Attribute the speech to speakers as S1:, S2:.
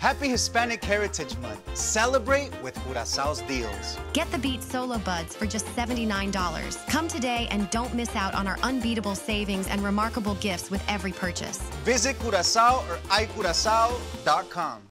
S1: Happy Hispanic Heritage Month. Celebrate with Curaçao's deals.
S2: Get the Beat Solo Buds for just $79. Come today and don't miss out on our unbeatable savings and remarkable gifts with every purchase.
S1: Visit Curaçao or iCuraçao.com.